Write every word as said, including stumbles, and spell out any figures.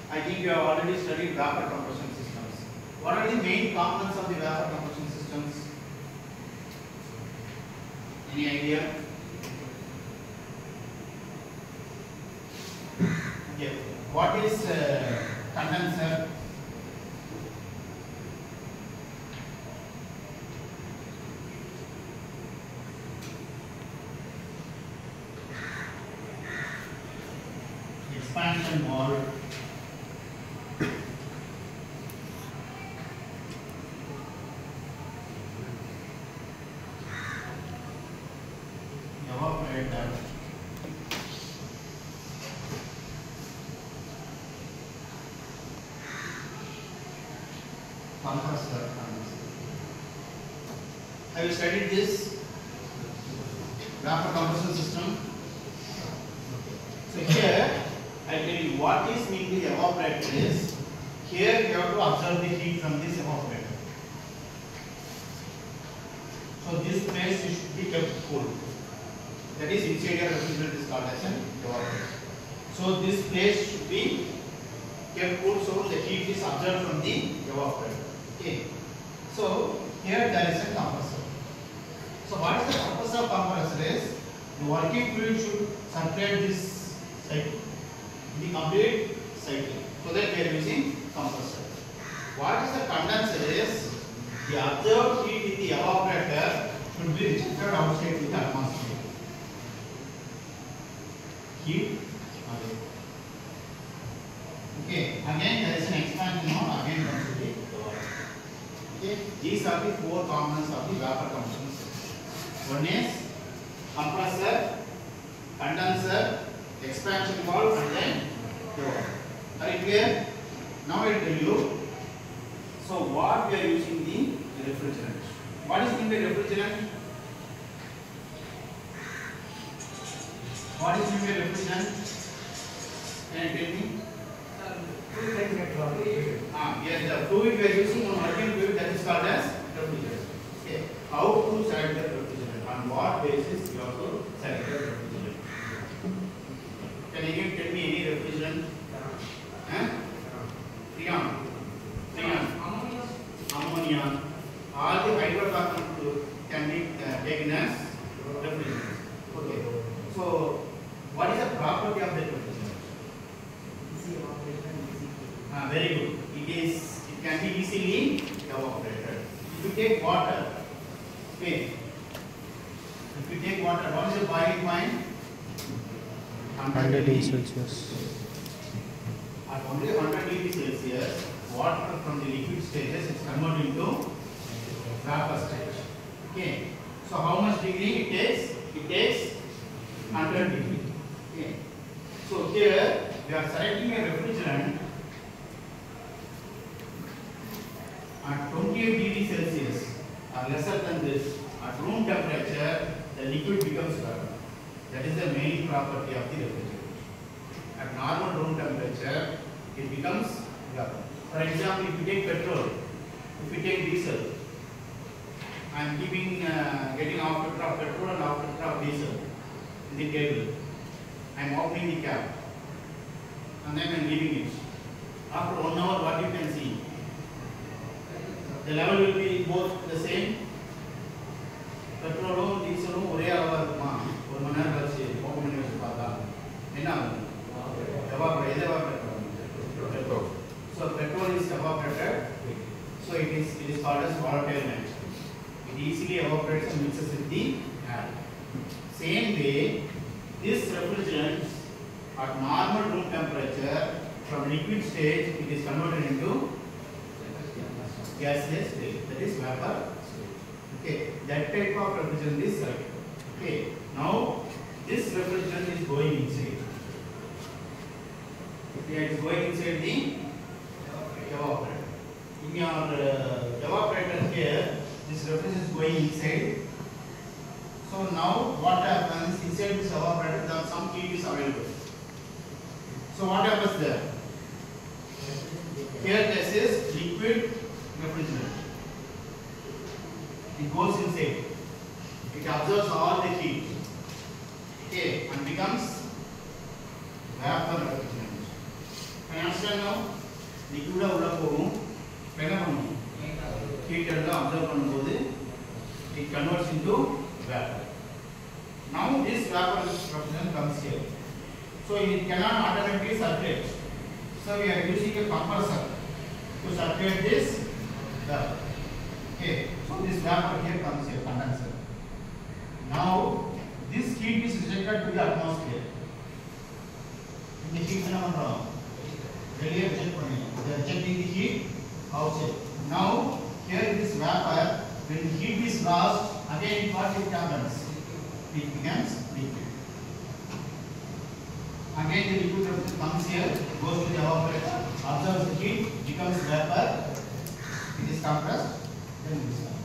I think you have already studied vapor compression systems. What are the main components of the vapor compression systems? Any idea? Okay. What is uh, condenser? Expansion valve. Evaporator. Compressor. Have you studied this vapor compression system? So here I tell you what is mean the evaporator is. Here you have to observe the heat from this evaporator. So this place should be kept cool. That is inside your refrigerant is called as an evaporator. So this place should be kept cool so the heat is observed from the evaporator. Okay. So here there is a compressor. So what is the purpose of compressor is the working fluid should circulate this cycle, the complete cycle. So that we are using compressor. What is the condenser is the observed heat in the evaporator should be rejected outside with the atmosphere. Heat away. Okay, again there is an expansion mode, again comes to the water. Okay, these are the four components of the vapor compression system. One is compressor, condenser, expansion valve, and then the water. Are you clear? Now I will tell you. So what we are using the refrigerant. What is in the refrigerant? What is in the refrigerant? Can you tell me? Ah, yes, the fluid we are using on working fluid, that is called as refrigerant. Okay. How to select the refrigerant? On what basis you have to select the refrigerant? Can you tell me any refrigerant? Huh? Freon. Freon. Ammonia. All the hydrocarbon can be uh, taken as refrigerant. Okay. So, what is the property of the refrigerant? Ah, very good. It is. It can be easily evaporated. If you take water, okay. If you take water, what is the boiling point? one hundred degrees Celsius. At only one hundred degrees Celsius, water from the liquid stages is converted into vapor stage. Okay. So how much degree it takes? It takes one hundred degree. Okay. So here we are selecting a refrigerant at twenty-eight degrees Celsius or lesser than this. At room temperature, the liquid becomes vapor. That is the main property of the refrigerant. At normal room temperature, it becomes vapor. For example, if you take petrol, if you take diesel, I am keeping uh, getting half liter of petrol and half liter of diesel in the table. I am opening the cap and then I am leaving it. After one hour, what you can see? The level will be both the same. Petrol, diesel, ஒரே அளவா இருக்குமா? ஒரு மணி நேரம் கழிச்சு open பண்ணி வச்சு பார்த்தா என்ன ஆகும்? evaporate. எது evaporate? Petrol. So petrol is evaporated. So it is it is called as volatile nitrogen. It easily evaporates and mixes with the air. Same way, this refrigerant at normal room temperature from liquid stage it is converted into gaseous state. That is vapor state. Okay, that type of refrigerant is selected. Okay, now this refrigerant is going inside. Okay, it is going inside the evaporator. In your uh, evaporator here, this refrigerant is going inside. So now what happens inside this evaporator? There some heat is available. So what happens there? Here this is liquid refrigerant. It goes inside. It absorbs all the heat. Okay, and becomes vapor refrigerant. Can you understand? understand now? Liquid உள்ள போகும் என்ன பண்ணும் heat எல்லாம் absorb பண்ணும்போது it converts into vapor. Now this vapor substance comes here. So it cannot automatically circulate. So we are using a compressor to circulate this vapor. Okay. So this vapor here comes here, condenser. Now this heat is rejected to the atmosphere. The heat என்ன பண்றோம் வெளியே reject பண்ணிடும். They are rejecting the heat outside. Now here this vapor, when the heat is lost, again what it happens? It becomes liquid. Again the liquid comes here, goes to the evaporator, absorbs the heat, becomes vapor. It is compressed. Then this.